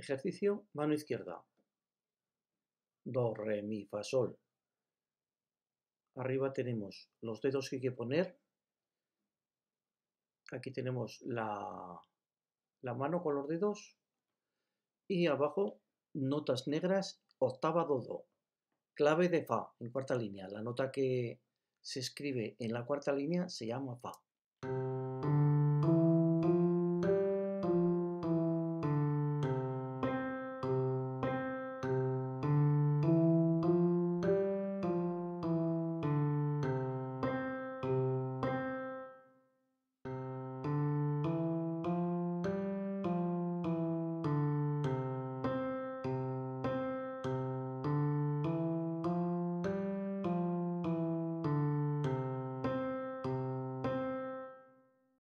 Ejercicio, mano izquierda. Do, re, mi, fa, sol. Arriba tenemos los dedos que hay que poner. Aquí tenemos la mano con los dedos. Y abajo, notas negras, octava do, do. Clave de fa, en cuarta línea. La nota que se escribe en la cuarta línea se llama fa.